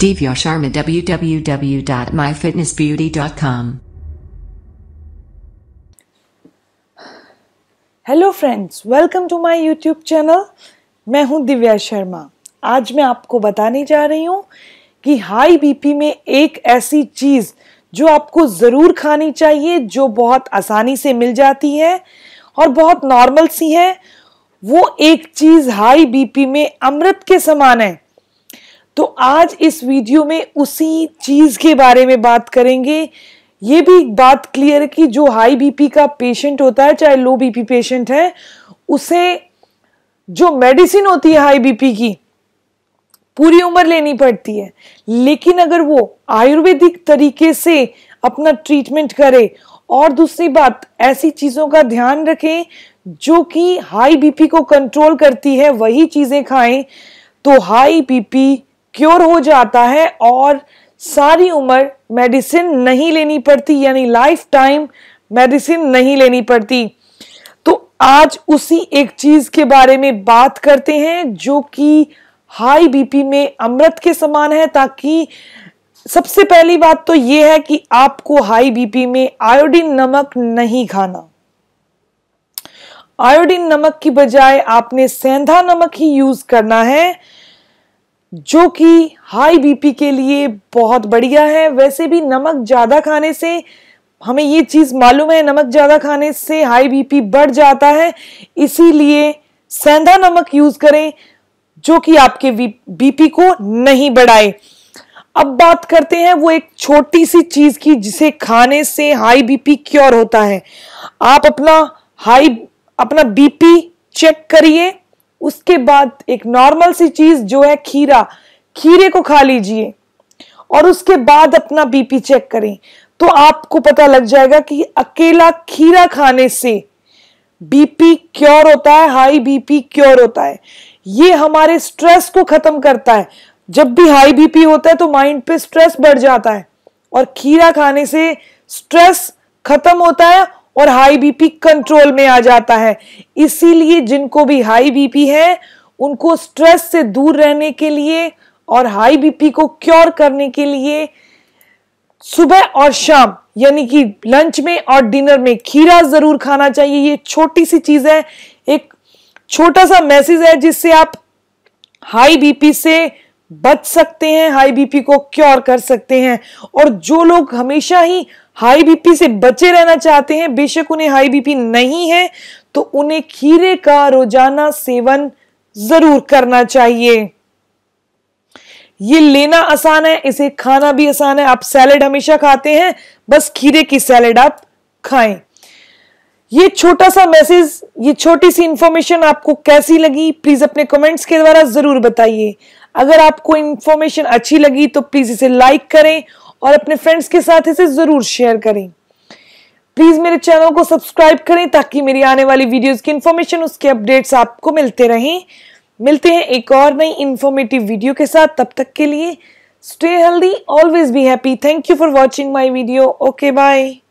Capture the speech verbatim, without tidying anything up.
Divya Sharma, w w w dot my fitness beauty dot com। Hello friends, welcome to my YouTube channel. मैं हूं दिव्या शर्मा। आज मैं आपको बताने जा रही हूं कि हाई बीपी में एक ऐसी चीज़ जो आपको ज़रूर खानी चाहिए, जो बहुत आसानी से मिल जाती है और बहुत नॉर्मल सी है। वो एक चीज़ हाई बीपी में अमृत के समान है। तो आज इस वीडियो में उसी चीज़ के बारे में बात करेंगे। ये भी बात क्लियर है कि जो हाई बीपी का पेशेंट होता है, चाहे लो बीपी पेशेंट है, उसे जो मेडिसिन होती है हाई बीपी की पूरी उम्र लेनी पड़ती है। लेकिन अगर वो आयुर्वेदिक तरीके से अपना ट्रीटमेंट करे और दूसरी बात ऐसी चीज़ों का ध्यान रखें जो कि हाई बीपी को कंट्रोल करती है, वही चीज़ें खाएं, तो हाई बीपी क्योर हो जाता है और सारी उम्र मेडिसिन नहीं लेनी पड़ती, यानी लाइफ टाइम मेडिसिन नहीं लेनी पड़ती। तो आज उसी एक चीज़ के बारे में बात करते हैं जो कि हाई बीपी में अमृत के समान है। ताकि सबसे पहली बात तो ये है कि आपको हाई बीपी में आयोडीन नमक नहीं खाना। आयोडीन नमक की बजाय आपने सेंधा नमक ही यूज करना है, जो कि हाई बीपी के लिए बहुत बढ़िया है। वैसे भी नमक ज़्यादा खाने से, हमें ये चीज़ मालूम है, नमक ज़्यादा खाने से हाई बीपी बढ़ जाता है। इसीलिए सेंधा नमक यूज़ करें जो कि आपके बीपी को नहीं बढ़ाए। अब बात करते हैं वो एक छोटी सी चीज़ की जिसे खाने से हाई बीपी क्योर होता है। आप अपना हाई अपना बीपी चेक करिए, उसके बाद एक नॉर्मल सी चीज जो है खीरा, खीरे को खा लीजिए और उसके बाद अपना बीपी चेक करें। तो आपको पता लग जाएगा कि अकेला खीरा खाने से बीपी क्योर होता है, हाई बीपी क्योर होता है। ये हमारे स्ट्रेस को खत्म करता है। जब भी हाई बीपी होता है तो माइंड पे स्ट्रेस बढ़ जाता है और खीरा खाने से स्ट्रेस खत्म होता है और हाई बीपी कंट्रोल में आ जाता है। इसीलिए जिनको भी हाई बीपी है उनको स्ट्रेस से दूर रहने के लिए और हाई बीपी को क्योर करने के लिए सुबह और शाम, यानी कि लंच में और डिनर में खीरा जरूर खाना चाहिए। ये छोटी सी चीज है, एक छोटा सा मैसेज है जिससे आप हाई बीपी से बच सकते हैं, हाई बीपी को क्योर कर सकते हैं। और जो लोग हमेशा ही हाई बीपी से बचे रहना चाहते हैं, बेशक उन्हें हाई बीपी नहीं है, तो उन्हें खीरे का रोजाना सेवन जरूर करना चाहिए। ये लेना आसान है, इसे खाना भी आसान है। आप सैलेड हमेशा खाते हैं, बस खीरे की सैलेड आप खाएं। ये छोटा सा मैसेज, ये छोटी सी इंफॉर्मेशन आपको कैसी लगी, प्लीज अपने कमेंट्स के द्वारा जरूर बताइए। अगर आपको इंफॉर्मेशन अच्छी लगी तो प्लीज इसे लाइक करें और अपने फ्रेंड्स के साथ इसे जरूर शेयर करें। प्लीज मेरे चैनल को सब्सक्राइब करें ताकि मेरी आने वाली वीडियोस की इंफॉर्मेशन, उसके अपडेट्स आपको मिलते रहें। मिलते हैं एक और नई इंफॉर्मेटिव वीडियो के साथ। तब तक के लिए stay healthy, always be happy. Thank you for watching my video. Okay, bye.